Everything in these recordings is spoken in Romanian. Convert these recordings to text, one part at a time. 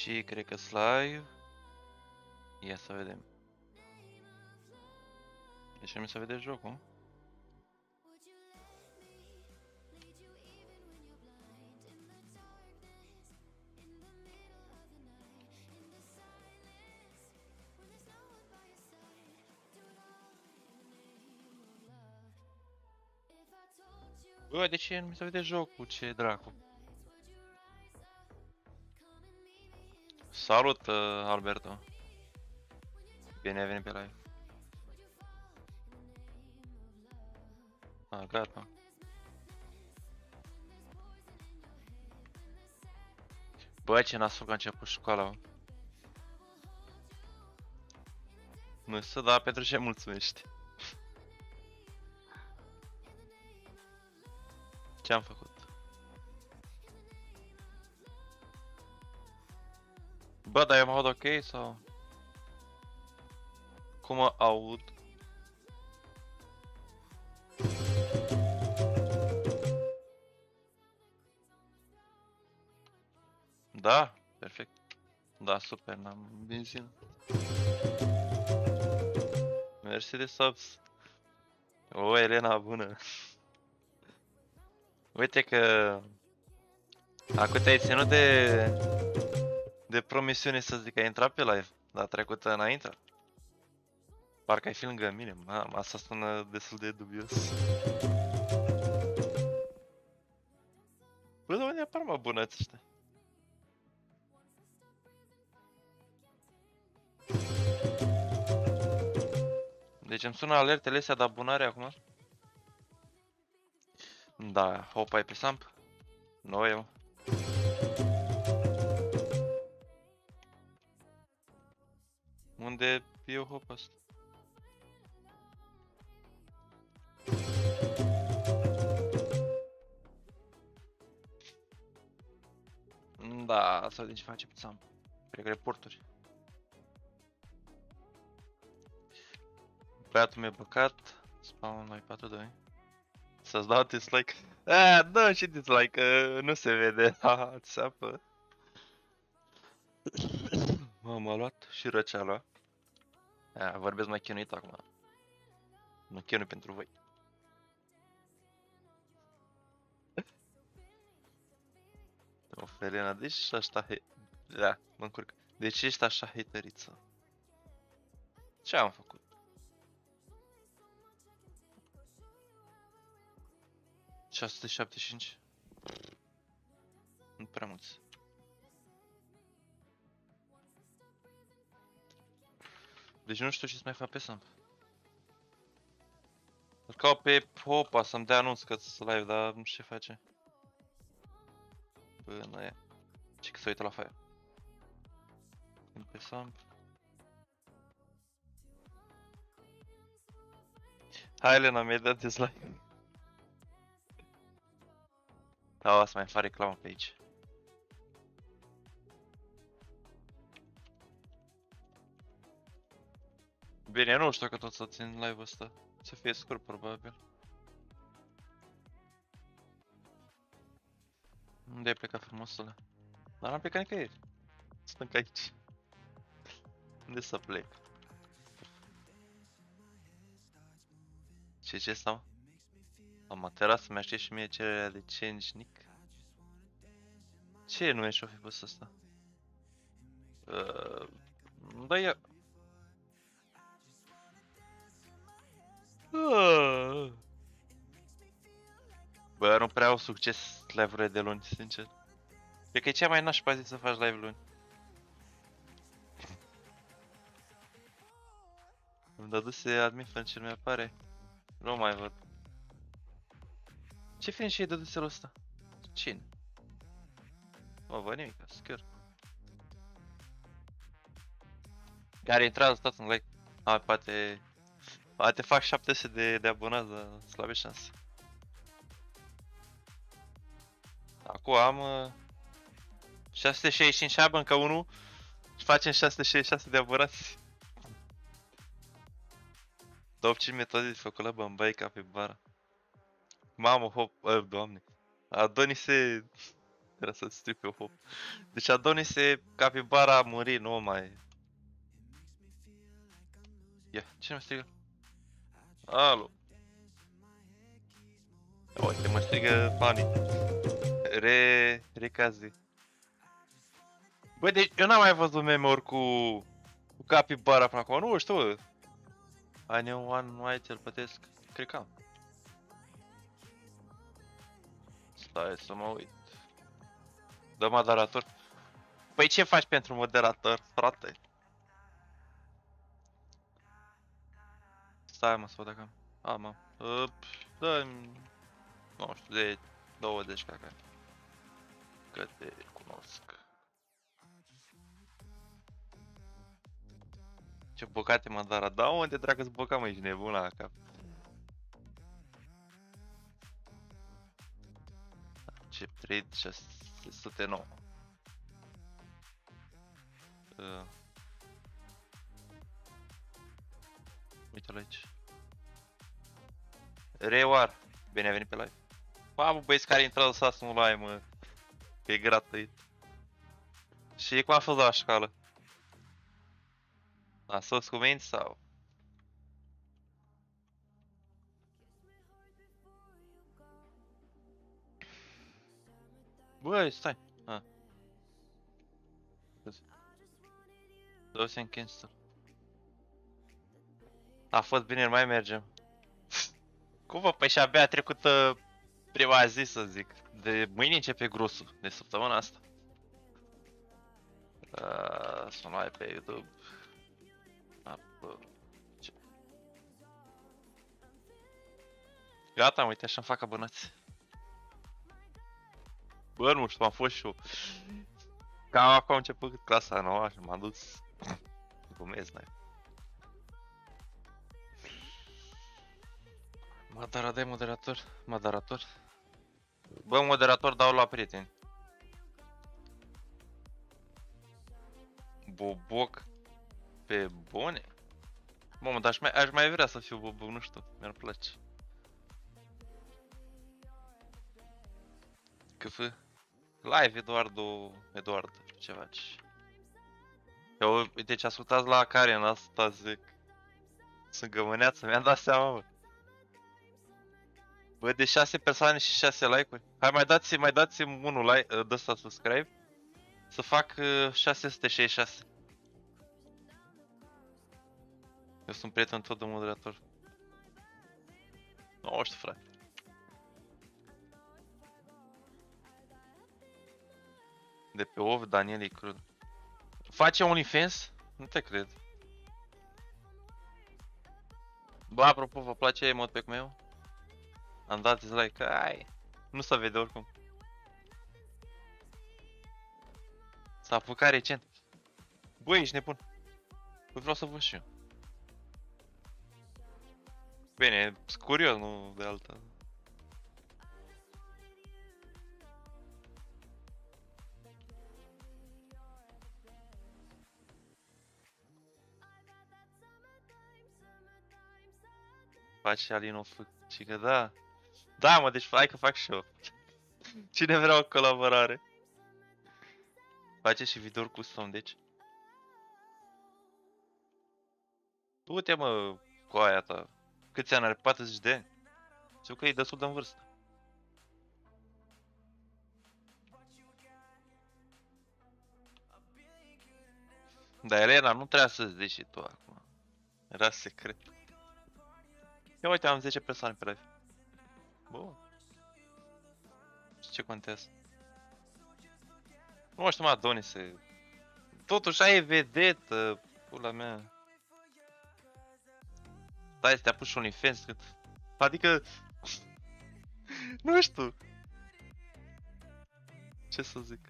Și cred că live. Ia să vedem. De ce nu se vede jocul? Bă, de ce nu mi se vede jocul? Ce dracu? Salut, Alberto. Bine ai venit pe live. Ah, gata. Bă, ce nasul că a început școala, mă. Nu știu, dar pentru ce mulțumești? Ce-am făcut? Bă, dar eu mă aud ok sau? Cum mă aud? Da, perfect. Da, super, n-am benzină. Mersi de subs. O, Elena, bună. Uite că acum te-ai ținut de promisiune să zic că ai intrat pe live. Dar trecută n-ai intrat. Parcă ai fi lângă mine. Asta sună destul de dubios. Bă, de unde apar mă bunăți ăștia? Deci îmi sună alertele astea de abonare acum. Da, hop, ai pe Samp? Nu eu. Unde e hop asta? Da, sau din ce face pe Samp. Cred că reporturi. Băiatul mi-a băcat. Spawn like 4-2. Să-ți dau dislike. Da, și dislike, că nu se vede. Haha, țeapă. M-a luat și răceala. Vorbesc mai chinuit acum. Nu chinui pentru voi. O, Felena, de ce ești așa Da, mă încurc. De ce ești așa hateriță? Ce am făcut? $675? Nu prea mulți. Deci nu știu ce să mai fac pe Samp. Îl caut pe Hopa să-mi dea anunț că să live, dar nu știu ce face. Bă, nu e. Ce că se uită la Fire. Pe Samp. Hai, Elena, mi-ai dat dislike. Da, o să mai fac reclamă pe aici. Bine, eu nu știu că tot să țin live-ul ăsta. Să fie scurt, probabil. Unde ai plecat, frumosule? Dar n-am plecat nicăieri. Stâng aici. Unde să plec? Ce stau? La matera să-mi aștept și mie cererea de change nick. Ce nu e și-o fi pus ăsta? Da, ia... Bă, nu prea au succes live-urile de luni, sincer. Cred că e cea mai nașpa zi să faci live luni. Îmi dăduse admin fan ce nu mi-apare. Nu mai văd. Ce fan și-ai dăduse la ăsta? Cine? Nu văd nimic, scăr. Care intrat, stați în like. Poate fac 700 de abonați, dar slabe șanse. Acum am 665 și încă unul și facem 666 de abonați. Top 5 metode de făcut la Bambai ca pe bara. Mamă, hop, doamne. Adonis se... Era să stric pe hop. Deci Adonis e capibara a murit, nu mai... Ia, cine mă strigă? Alo. Uite, mă strigă Pani. Recazi. Băi, deci eu n-am mai văzut meme-uri cu capibara până acum, nu știu, bă. Ai one white, îl plătesc? Cred că am. Stai să mă uit. Dă moderator. Păi ce faci pentru moderator, frate? Stai mă să văd dacă am. Am. Dă-mi... Nu știu, de 20 caca. Că te cunosc. Ce băcate Madara, da unde dracu-ți băca, mă, ești nebun la cap. Ce trade 609. Uite-l aici. Rewar, bine ai venit pe live. Mamă, băieți care intră lăsați un live, mă. Că e gratuit. Și cum a fost la școală? A sos cu minți sau? Băi, stai. Dă-se în cancel. A fost bine, mai mergem. Cum vă? Păi și abia a trecut prima zi, să zic. De mâine începe grosul, de săptămâna asta. Să nu ai pe YouTube. Gata, uite, așa-mi fac abonați. Bă, nu știu, am fost și eu. Cam acum am început clasa nouă și m-am dus. Glumesc, n-ai. Madara, dai moderator. Moderator. Bă, moderator dau la prieteni. Boboc. Pe bune? Mamă, dar aș mai vrea să fiu boboc, nu știu, mi-ar place. CF. Live, Eduard, ceva ce. Eu, uite ce ascultați la Karen asta, zic. Sunt gămâneață, mi-am dat seama, bă. Bă, de 6 persoane și 6 like-uri. Hai, mai dați-mi unul like, dă-sta subscribe. Să fac 666. Eu sunt prieten tot de moderator. Nu știu, frate. De pe OV, Daniel e crud. Face OnlyFans? Nu te cred. Bă, apropo, vă place modpack meu? Am dat dislike, ai. Nu se vede oricum. S-a apucat recent. Băi, ești nebun. Păi vreau să văd și eu. Bine, sunt curios, nu de alta. Faci Alin o făcică, da. Da, mă, deci hai că fac și eu. Cine vrea o colaborare? Face și video custom, deci. Du-te, mă, cu aia ta. Câți ani are? 40 de ani. Știu că e destul de în vârstă. Dar Elena, nu trebuia să zici și tu acum. Era secret. Ia uite, am 10 persoane pe live. Bun. Și ce contează? Nu știu, mă, Adonise. Totuși ai vedetă, pula mea. Stai să te apuci OnlyFans. Adică... Nu știu. Ce să zic?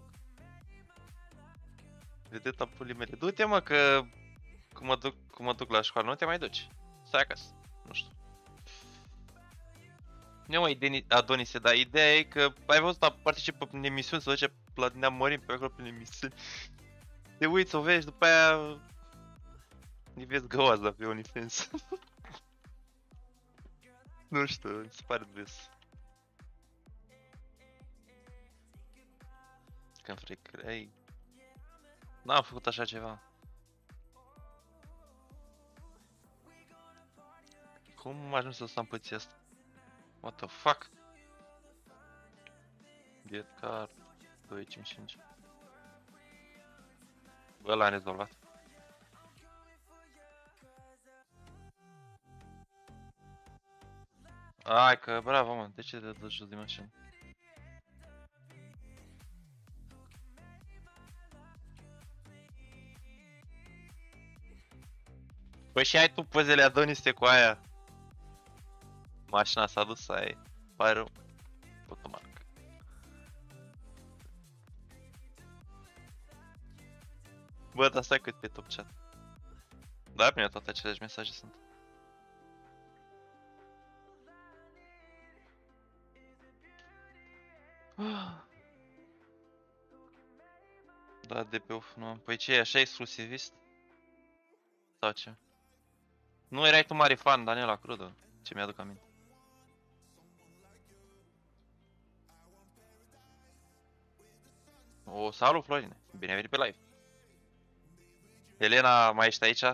Vedeta pulii mele. Du-te, mă, că... Cum mă duc la școală, nu te mai duci. Stai acasă. Nu știu. Nu mă, Adonise, dar ideea e că ai văzut, participă în emisiuni, se duce la Neamorim pe acolo prin emisiuni. Te uiți, o vezi, după aia... îi vezi găoaza pe OnlyFans. Nu știu, mi se pare des. când fric. Ei, n-am făcut așa ceva. Cum am ajuns să stau în poziția asta? What the fuck? Get card 255. Bă, l-am rezolvat. Ai că bravo, mă, de ce te dă jos din mașină? Păi și ai tu pozele Adoniste cu aia. Mașina s-a dus, ai. Pare rău. Automarc. Bă, dar stai cât pe top chat. Da, bine, toate aceleași mesaje sunt. Da, de pe off, nu am. Păi ce e, așa exclusivist? Sau ce? Nu erai tu mare fan, Daniela Crudă, ce mi-aduc aminte. O, salut Florine, bine ai venit pe live. Elena, mai ești aici?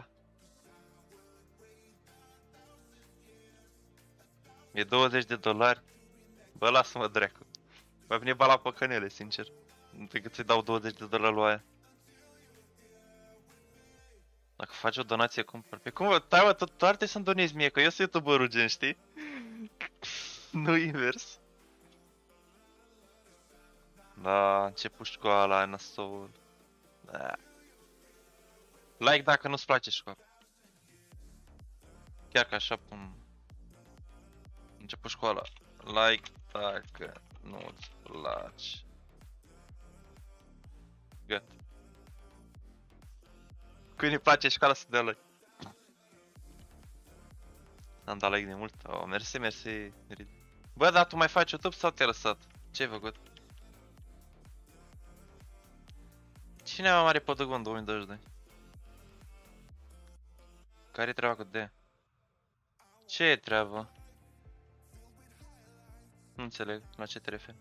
E $20. Bă, lasă-mă dracu. Va veni ba la păcănele, sincer. Nu decât să-i dau $20 lui aia. Dacă faci o donație, cumpăr. Pe cum, tai mă, tu ar trebui să-mi donezi mie, că eu sunt youtuberul gen, știi? Nu invers. Da, început școala, ai nasol. Da. Like dacă nu-ți place școala. Chiar că așa pun. Început școala. Like dacă nu-ți place. Gata. Când îi place școala să dea like. Am dat like de mult. Oh, mersi, mersi. Bă, dar tu mai faci YouTube sau te-ai lăsat? Ce ai făcut? Cine mai mare Pădăgon în 2022? Care-i treaba cu D? Ce e treaba? Nu înțeleg la ce te referi.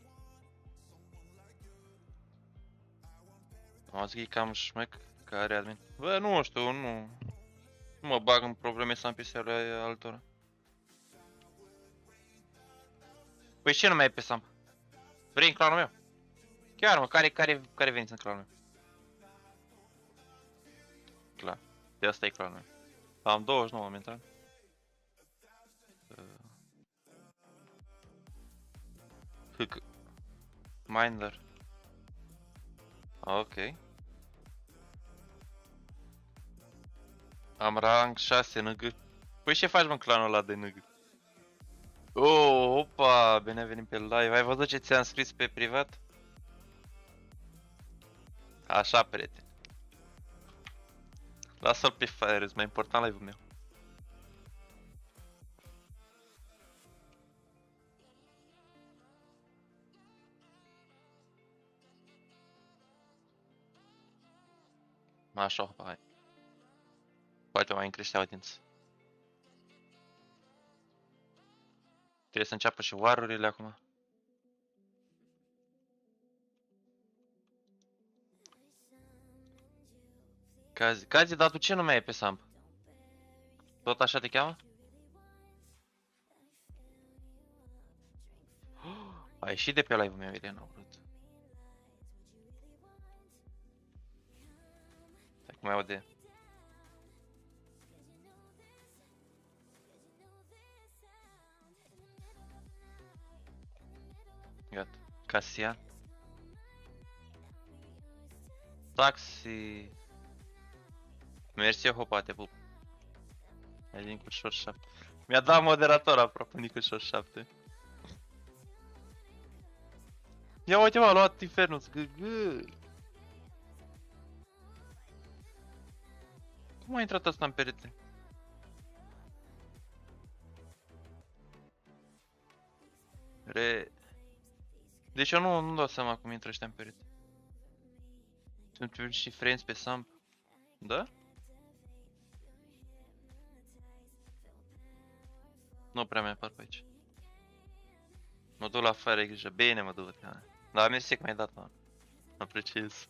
Am zis că cam șmec care admin. Bă, nu știu, nu mă bag în probleme să am PC-urile altora. Păi ce nu mai e pe Samp? Vrei în clanul meu? Chiar mă, care veniți în clanul meu? Clar, de asta e clanul meu. Am 29 momentan. Minder. Ok. Am rank 6 NG. Păi ce faci mă în clanul ăla de NG? Oh, opa, bine ai venit pe live. Ai văzut ce ți-am scris pe privat? Așa, prieten. Lasă-l pe fire, e mai important live-ul meu. Așa, hai. Poate mai încrește audiență. Trebuie să înceapă și war-urile acum. Cazi, dar tu ce nume ai pe Samp? Tot așa te cheamă? A ieșit de pe live-ul meu, Irina, au vrut. Stai cum mai aude. Gata. Casian. Taxi. Mersi, hopa, te pup. Ai din Cușor 7. Mi-a dat moderator aproape Nicușor 7. Ia uite m-a luat Infernus. Cum a intrat asta în perete? Deci eu nu dau seama cum intră ăștia în perete. Sunt și friends pe Samp. Da? Nu prea mi-apar pe aici. Mă duc la fără grijă. Bine mă duc. Da, mersi că mi-ai dat, mă. Apreciez.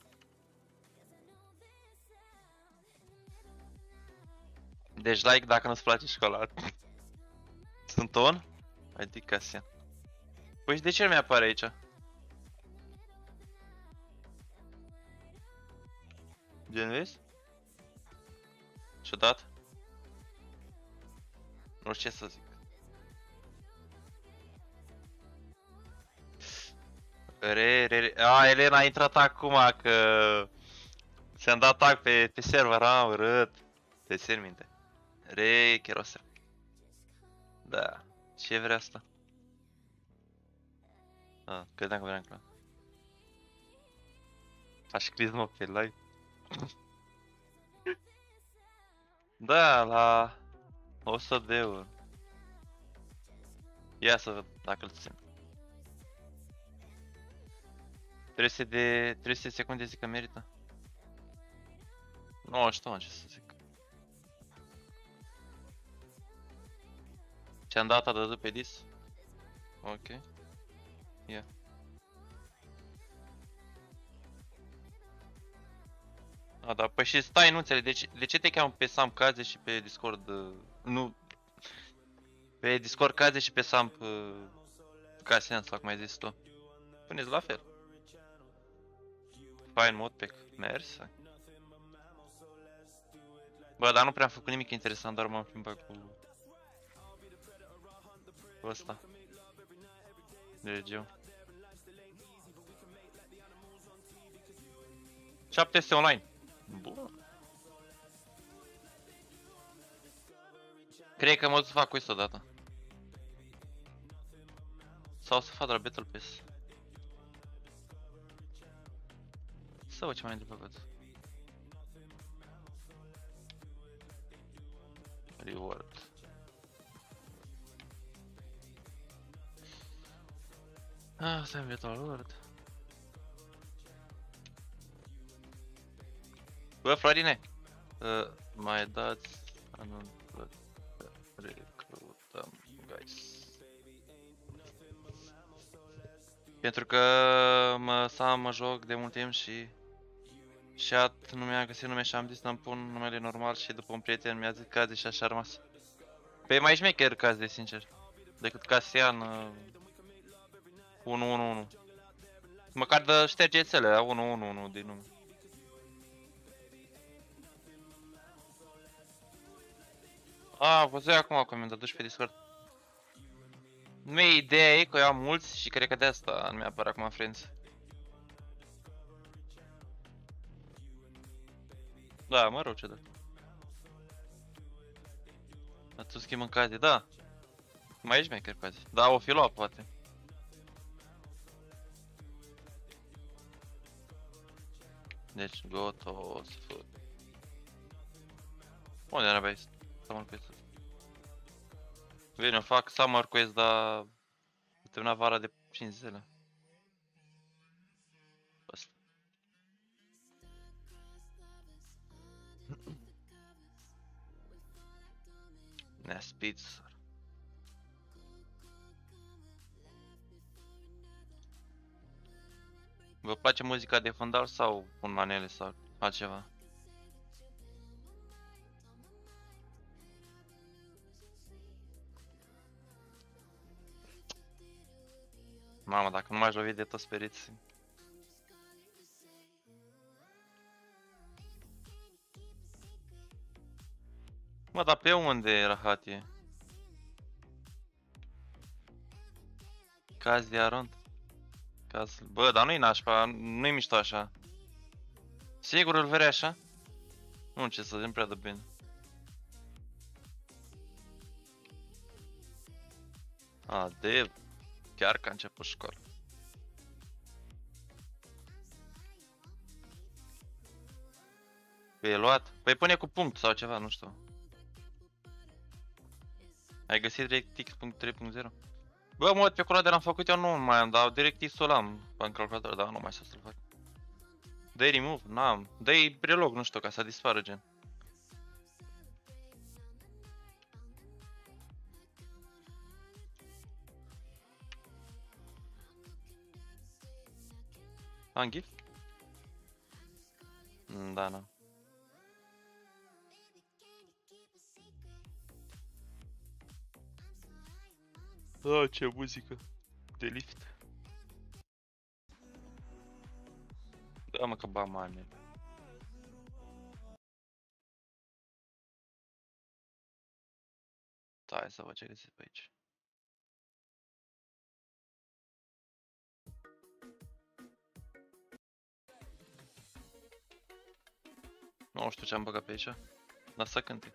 Deci like dacă nu-ți place școala. Sunt on? Adică Casian. Păi și de ce nu mi-apare aici? Gen, vezi? Ciudat? Nu știu ce să zic. A, Elena a intrat acum că ți-am dat tag pe server, am urât. Te țin minte. Cherosel. Da. Ce vrea asta? Ah, credeam că vreau clar. Aș scris mă pe live. Da, la 100 de euro. Ia să văd dacă îl țin. 300 secunde zic că merită. Nu știu ce să zic. Ce-am dat a dădut pe dis? Ok. Ia. A, da, păi și stai, nu înțeleg, de ce te cheamă pe Sam Kaze și pe Discord, nu, pe Discord Kaze și pe Sam Casian, sau cum ai zis tu? Puneți la fel. Fine modpack, mersi. Bă, dar nu prea am făcut nimic interesant, doar m-am plimbat cu ăsta. Regeu. 700 online. Bun. Cred că mă duc să fac quest odată. Sau să fac doar Battle Pass. Să văd ce mai e de făcut. Reward. Ah, stai-mi Battle Reward. Bă, Florine! Mai dați anul recrutăm, guys. Pentru că mă joc de mult timp și chat nu mi-a găsit nume și am zis să-mi pun numele normal și după un prieten mi-a zis Kaze și așa a rămas. Pe mai șmecher Kaze, sincer, decât Casian 111. Măcar de șterge țele la 111 din nume. A, văzui acum că mi-am dat pe Discord. Nu-i ideea e că eu am mulți și cred că de asta nu mi-apare acum friends. Da, mă rog, ce da. Ați schimb în Kaze, da. Mai ești maker Kaze. Da, o fi luat poate. Deci, gotos food. Unde era băi? Summer Quest. Bine, fac Summer Quest, dar termina vara de 5 zile. Asta. Neaspitz. Vă place muzica de fundal sau un manele sau altceva? Mamă, dacă nu m-aș lovi de toți periți. Mă, dar pe unde e rahatie? Caz de aront? Caz... Bă, dar nu-i nașpa, nu-i mișto așa. Sigur îl vrei așa? Nu, ce să zic, prea de bine. A, de... Chiar că a început școala. Păi e luat? Păi pune cu punct sau ceva, nu știu. Ai găsit DirectX.3.0? Bă, mod pe coloade l-am făcut eu, nu mai am, dar DirectX-ul l-am în calculator, dar nu mai să-l fac. Dă-i remove? N-am. Dă-i relog, nu știu, ca să dispară gen. Am GIF? Da, da. Ah, ce muzică de lift. Da, mă, că ba mame. Da, hai să văd ce găsesc pe aici. Nu știu ce am băgat pe aici. Dar să cânte.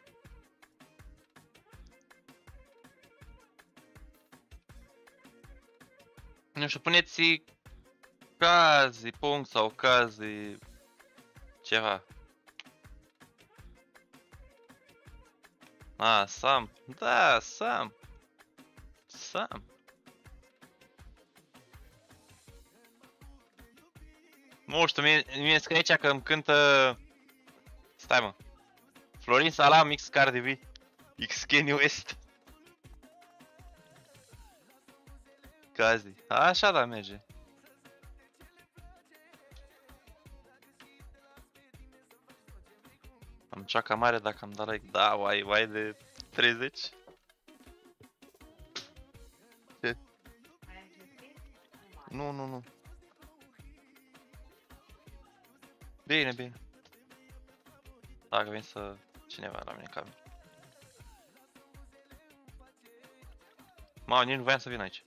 Nu știu, puneți Cazi, punct sau Cazi ceva. Sam. Da, Sam. Sam. Nu știu, mie scrie aici că îmi cântă... Stai, mă. Florin Salam, X Cardi B, X Kanye West. Cazi. Așa, da, merge. Am ceaca mare dacă am dat like. Da, uai de 30. Ce? Nu. Bine. Dacă vin să... cineva la mine în cameră. Mamă, nici nu voiam să vin aici.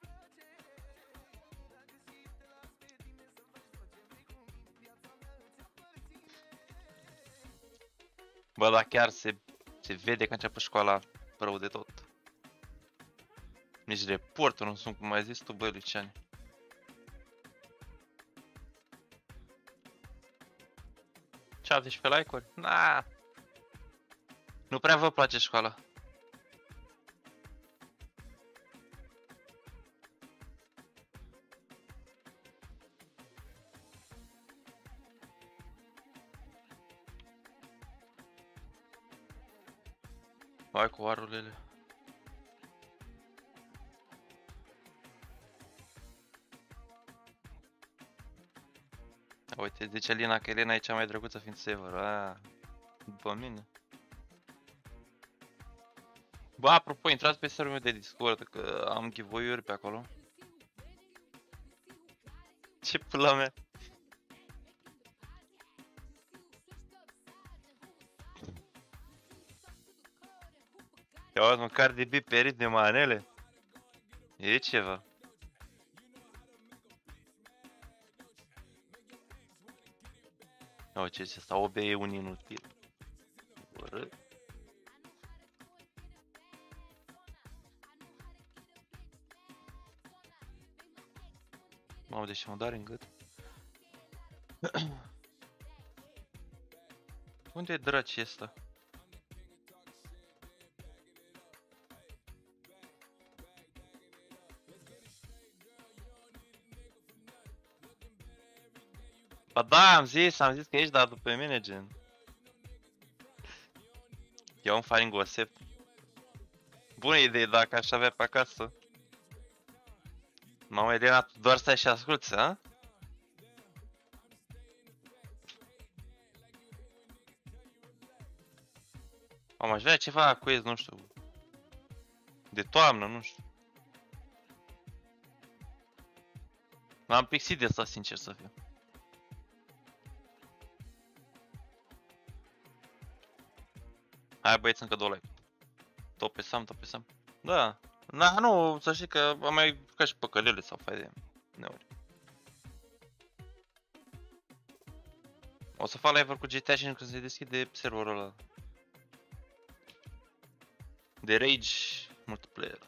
Bă, dar chiar se vede că a început școala rău de tot. Nici reportul nu sunt, cum ai zis tu, bă, Luciani. Ce 17 like-uri? Na. Nu prea vă place școala. Hai cu arulele. Uite, zice Alina că Elena e cea mai drăguță fiind server. După mine. Bă, apropo, intrați pe serverul meu de Discord, că am giveaway-uri pe acolo. Ce pula mea? Ia uite, mă, Cardi B perit de manele? E ceva. Nu, ce este asta? OB e un inutil. Urât. Mamă, deși mă doare în gât. Unde e draci ăsta? Ba da, am zis că ești, dar după mine, gen. Ia un faringosept. Bună idee dacă aș avea pe acasă. Mama Elena, tu doar stai și asculti, a? Am aș vrea ceva quiz, nu știu. De toamnă, nu știu. M-am pixit de asta, sincer să fiu. Hai băieți, încă 2 like. Topesam. Da. Nu, să știi că am mai jucat și păcălele sau fai de neuri. O să fac live-uri cu GTA 5 când se deschide serverul ăla. De Rage multiplayer.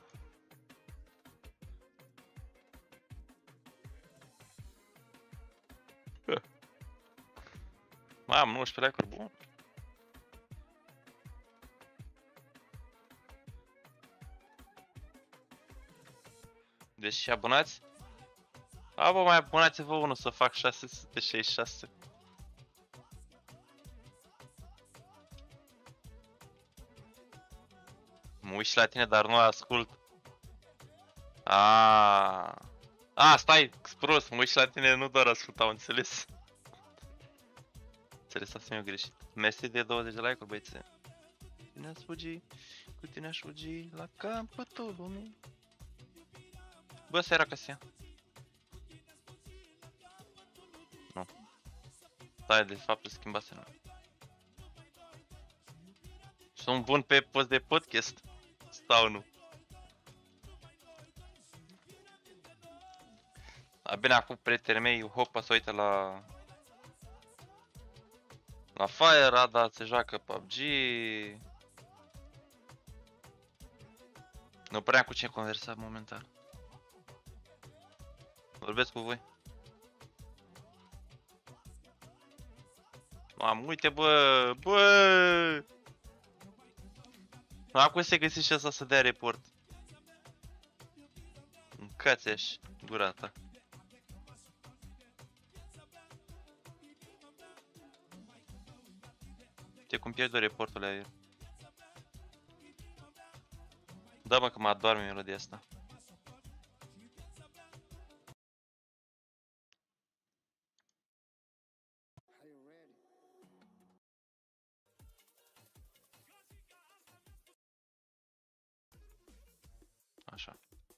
Mai am 19 like-uri, bun. Deci și abonați? A, bă, mai abonați-vă unul să fac 666. Mă uit și la tine, dar nu ascult. Stai, prost, mă uit și la tine, nu doar ascult, am înțeles. Interesați mi-au greșit. Mersi de 20 de like-uri, băiețe. Tine aș fugi, cu tine aș fugi la capătul lumii. Bă, ăsta era Casia. Nu. Stai, de fapt îl schimbase numele. Sunt bun pe post de podcast? Sau nu? Bine, acum prietenii mei, Hopa se uită la Fire, Ada se joacă PUBG. Nu prea am cu cine conversa momentan. Vorbesc cu voi. Mamă, uite bă! Acum se găsi și asta să dea report. Încați așa, gura ta. Uite cum pierd reportul aia. Da, mă, că mă adorme melodia asta. Așa.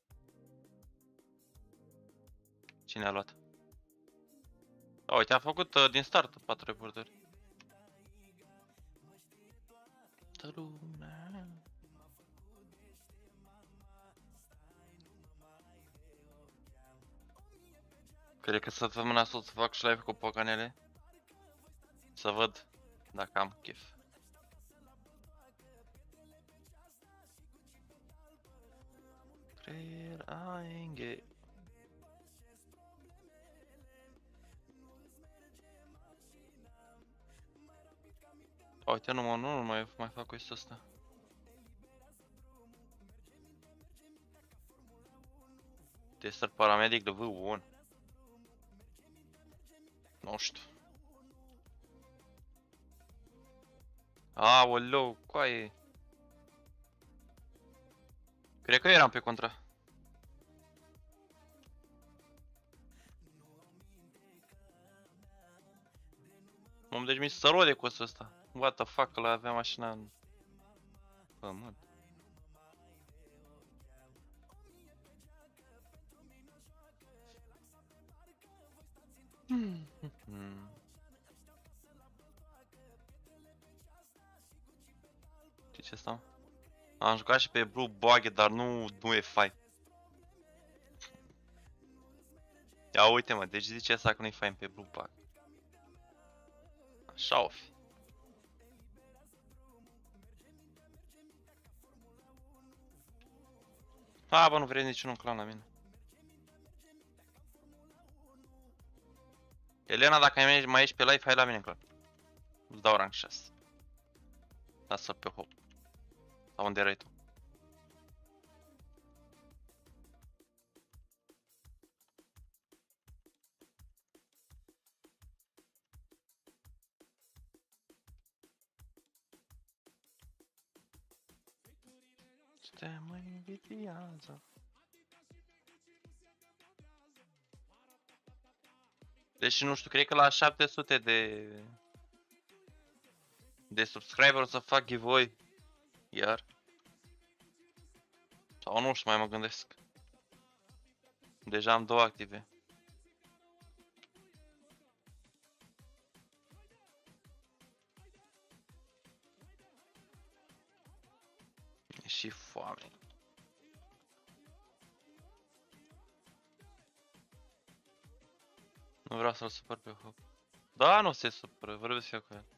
Cine a luat? A, uite, a făcut din start 4 reporteri. Cred că săptămâna asta o să fac și live cu pocanele. Să văd dacă am chef. Creier aenge. Uite, nu mai fac quest-ul ăsta. Tester paramedic de V1. Nu știu. Aoleu, coaie. Cred că eram pe contra. Mom, deci mi se rode cu ăsta. What the fuck, ăla avea mașina în pământ. Ce stau? Am jucat și pe Blue Buggy, dar nu e fain. Ia uite mă, deci zice asta că nu e fain pe Blue Bug. Așa o fi. Bă, nu vrei niciunul clan la mine. Elena, dacă mai ești pe live, hai la mine în clan. Îți dau rank 6. Lasă pe hop. Sau unde erai tu? Ce mă invidiază. Deci nu știu, cred că la 700 de subscriber o să fac giveaway. Iar. Sau nu știu, mai mă gândesc. Deja am 2 active. E și foame. Nu vreau să-l supăr pe Hop. Da, nu se supără, vorbesc eu cu el.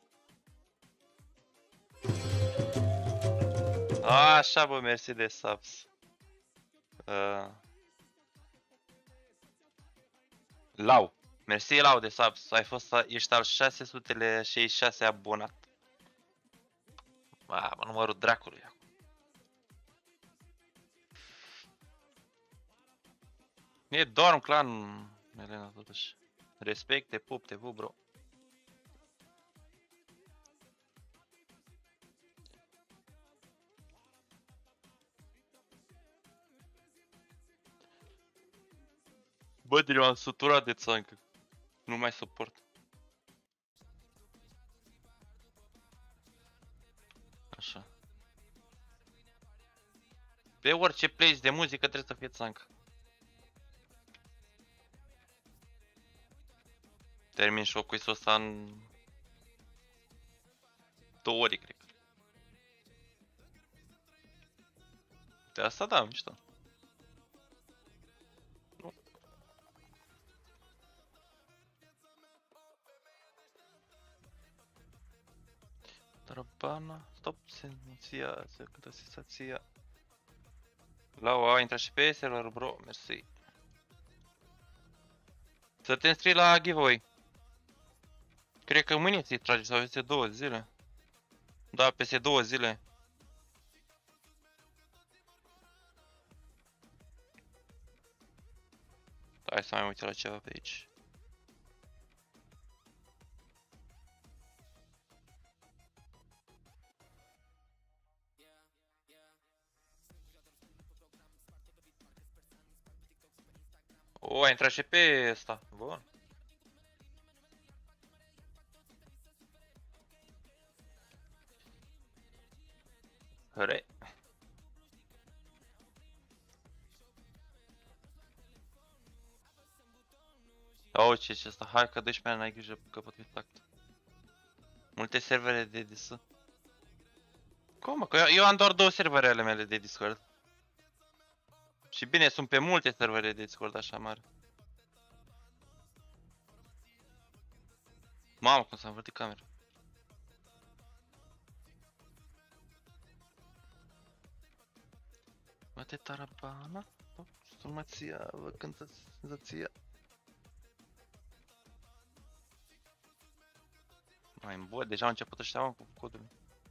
Așa, bă, mersi de subs. Lau. Mersi, Lau, de subs. Ești al 666 abonat. Bă, numărul dracului acum. E doar un clan, Elena, totuși. Respect, te pup, te pup, bro. Bă, m-am săturat de țancă. Nu mai suport. Așa. Pe orice playlist de muzică trebuie să fie țancă. Termin și-o quiz-ul ăsta în 2 ori, cred. De asta da, mișto. Nu. Tarabana, stop, senzația, câtă senzația. Lau, a intrat și pe server, bro, mersi. Să te înscrii la giveaway. Cred că mâine ți-i trage sau peste 2 zile. Da, peste 2 zile. Hai să mai uite la ceva pe aici. O, a intrat și pe ăsta. Bun. Hăre. Au ce e asta? Hai că 12 ani n-ai grijă că pot fi tact. Multe servere de DS. Cum? Că eu am doar 2 servere ale mele de Discord. Și bine, sunt pe multe servere de Discord așa mare. Mamă, cum s-a învârtit camera. Bate tarabana. Sumația, vă cântă senzația. Mai bă, deja au început ăștia cu codul.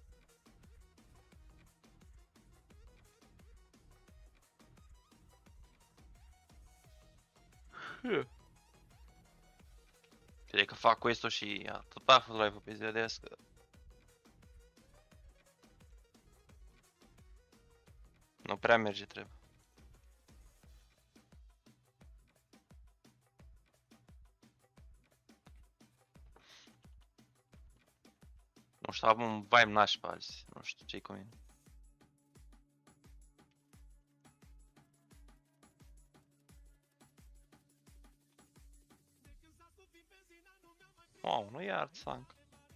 Cred că fac quest-ul și tot a fost live-ul pe ziua de azi, că... Nu prea merge treaba. Nu știu, am un vibe nașpa azi, nu știu ce-i cu mine. Wow, nu e art sank.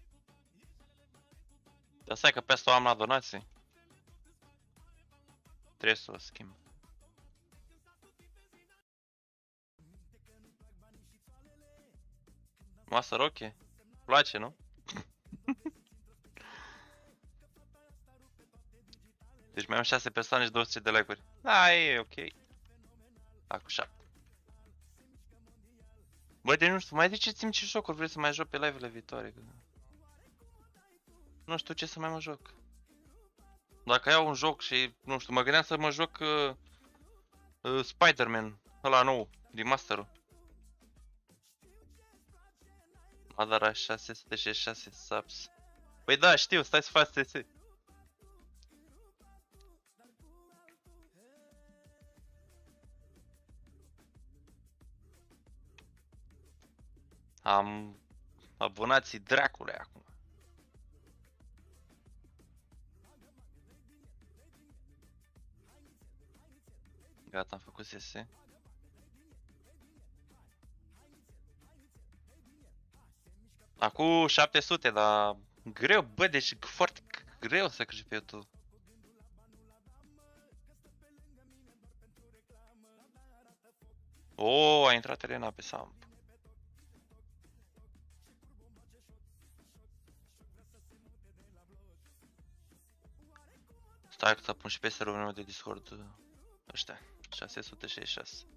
Dar stai că pe asta o am la donații. Trebuie să o schimb. Masă roche? Place, nu? Deci mai am 6 persoane și 200 de like-uri. Da, e ok. Acum 7. Bă, de nu știu, mai ziceți-mi ce jocuri vrei să mai joc pe live-urile viitoare. Că... Nu știu ce să mai mă joc. Dacă iau un joc și, nu știu, mă gândeam să mă joc Spider-Man, ăla nou, din Master-ul. Madara 666 subs. Păi da, știu, stai să faci TS. Am abonații dracule acum. Gata, am făcut SS. Acum 700, dar greu, bă, deci foarte greu să crești pe YouTube. Oh, a intrat Elena pe Samp. Stai că să pun și pe serverul meu de Discord ăștia, 666.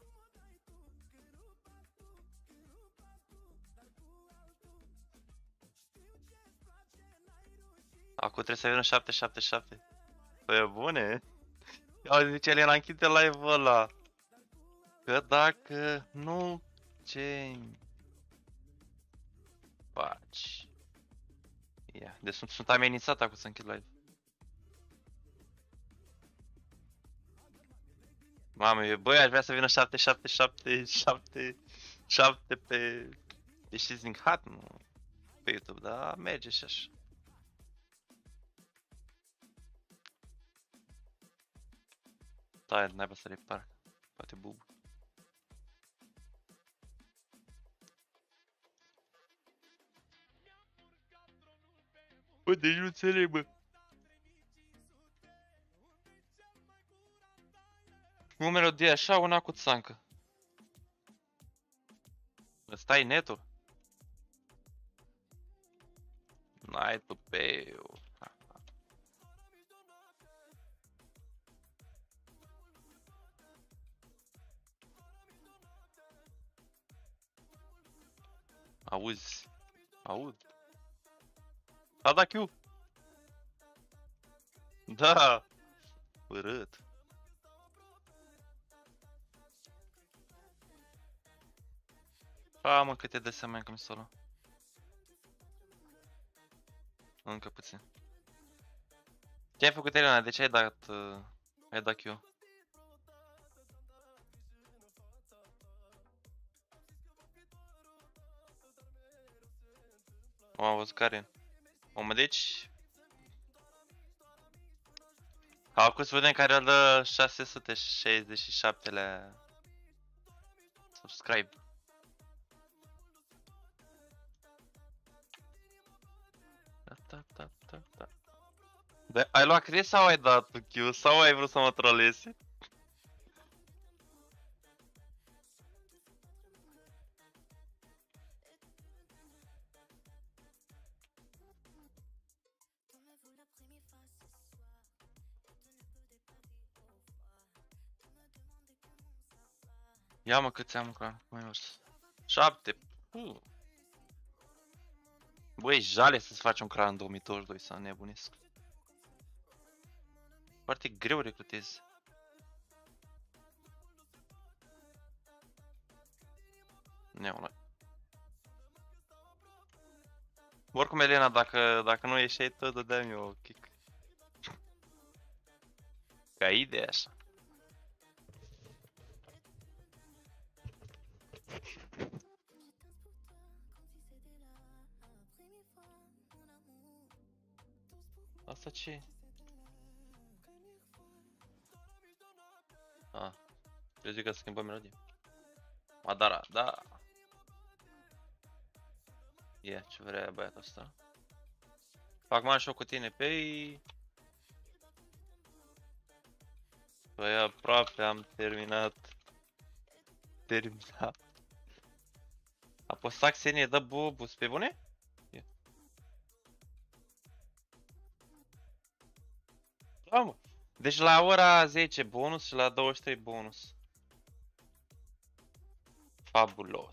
Acum trebuie să vină 777. Păi bune. Ia zice Elena, închide live-ul ăla. Că dacă nu ce faci. Ia, deci sunt amenințat acum să închid live. Mamă, băi, aș vrea să vină 777 pe... Deși din hat, nu pe YouTube, dar merge și așa. Stai, n-ai să repar. Poate bub. Bă, deci nu înțeleg, bă. O melodie așa, una cu țancă. Ăsta-i netul? N-ai tupeu. Auzi? Aud? A dat Q. Da. Urât. A, mă, câte de seama că mi solo. Încă puțin. Ce ai făcut, Elena? De ce ai dat Q? O, am văzut Karen. O, mă, deci... Acum să vedem care îl dă 667-lea subscribe. Da, ai luat credit sau ai dat Q? Sau ai vrut să mă trolezi? Ia mă câți am cu mai mult. 7. Băi, jale să-ți faci un cran în 2022, să nebunesc. Foarte greu recrutezi. Neula. Oricum, Elena, dacă nu ieșeai tot, dădeam eu kick. Ca idee așa. Asta ce? Ah, eu zic că schimbă melodie. Madara, da. Ia, ce vrea băiatul ăsta. Fac mai și cu tine pe ei. Păi aproape am terminat. Apăsa Xenie, dă bubus, pe bune? Ia. Da, mă. Deci la ora 10 bonus și la 23 bonus. Fabulos.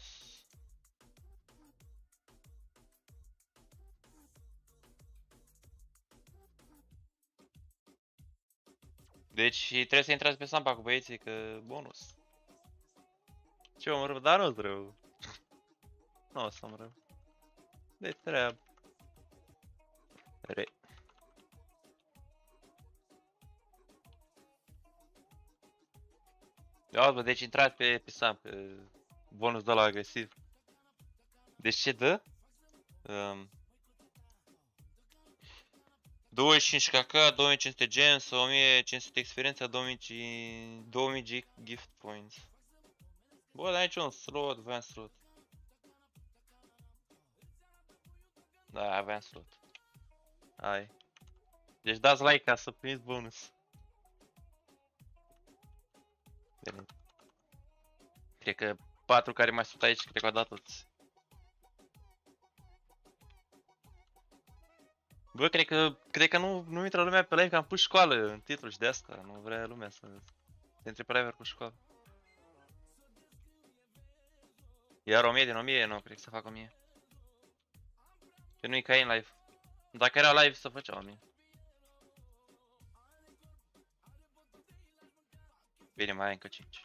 Deci trebuie să intrați pe Sampa cu băieții, că bonus. Ce mă rău, dar nu-ți rău. Nu o să-mi rău. De treabă. Ia bă, deci intrați pe Samp, pe bonus de la agresiv. Deci ce dă? 25 KK, 2500 gems, 1500 experiență, 2000 gift points. Bă, dar aici un slot, aveam slot. Da, aveam slot. Hai. Deci dați like ca să primiți bonus. Bine. Cred că 4 care mai sunt aici, cred că au dat toți. Bă, cred că nu intră lumea pe live, că am pus școală în titlu și de asta. Nu vrea lumea să intre pe live cu școală. Iar 1000 din 1000, nu, cred că să fac 1000. Că nu-i ca în live. Dacă era live să făcea 1000. Bine, mai ai încă 5.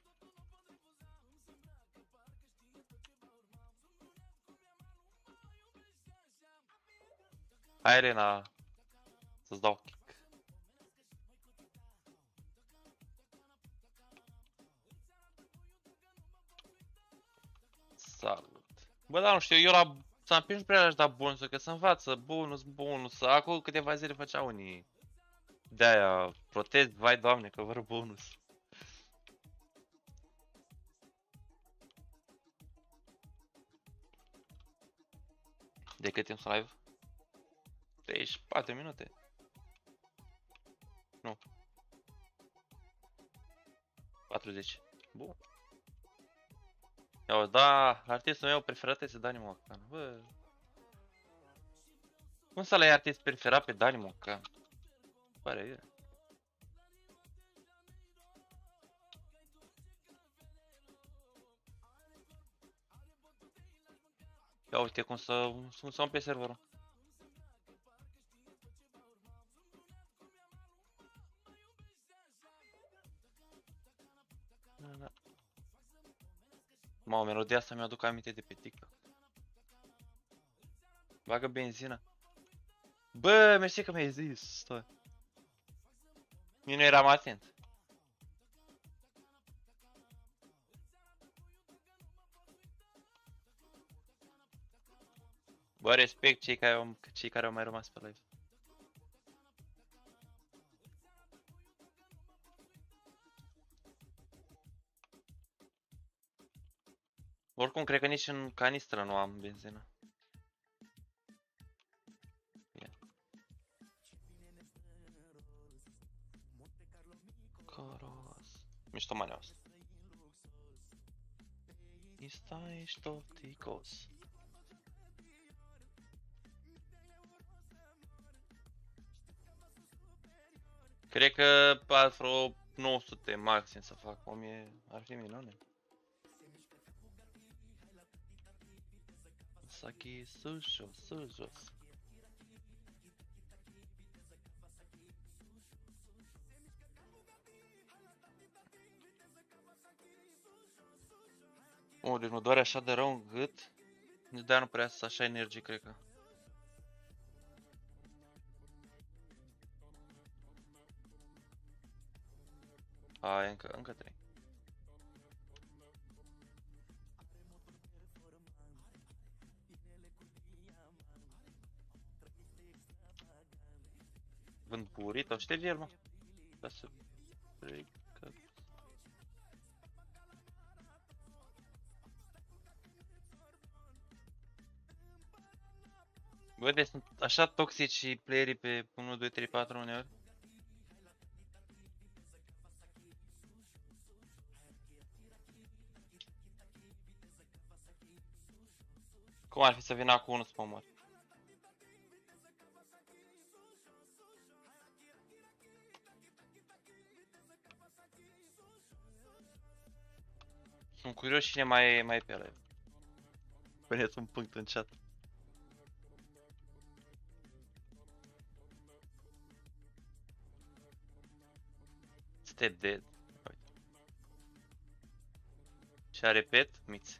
Hai, Elena, să-ți dau kick. Salut. Bă, dar nu știu, eu s-am prins prea aș da bonus, că se învață bonus. Acum câteva zile făcea unii de-aia protest, vai doamne, că vor bonus. De cât timp sunt live? 34 minute. Nu. 40. Bun. Ia, da, artistul meu preferat este Dani Mocan. Bă. Cum să l-ai artist preferat pe Dani Mocan? Pare bine. Ia uite cum să umple serverul. Da. Mamă, melodia asta mi-aduc aminte de pe TikTok. Bagă benzină. Bă, mersi că mi-ai zis. Stai. Eu nu eram atent. Bă, respect cei care au mai rămas pe live. Oricum, cred că nici în canistră nu am benzină. Caros. Mișto manea asta. Stai ștofticos. Cred că vreo 900 maxim să fac, 1000 ar fi minune. Saki sus jos. Deci mă doare așa de rău în gât. Nici de-aia nu prea să așa energie, cred că. Hai, încă 3. Vând burrito, știi el, mă? Da să frică. Bă, deci sunt așa toxici playerii pe 1, 2, 3, 4 uneori. Cum ar fi să vină acum unul să mă omor? Sunt curios cine mai e pe live. Puneți un punct în chat. Step dead. Uite. Ce are pet? Miți.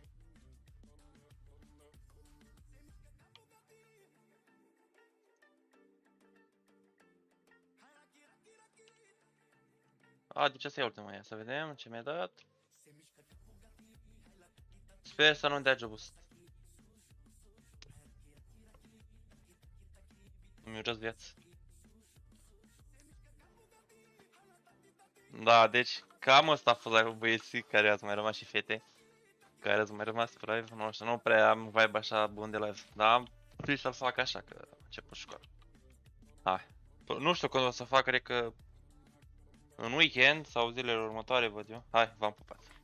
De ce să iau ultima aia? Să vedem ce mi-a dat. Sper să nu-mi dea jobust. Îmi urăsc viață. Da, deci cam ăsta a fost live-ul, băieții care ați mai rămas și fete care ați mai rămas pe live. Nu știu, nu prea am vibe așa bun de live, dar am zis să-l fac așa că a început școala. Hai. Nu știu când o să fac, cred că în weekend sau zilele următoare, văd eu. Hai, v-am pupat.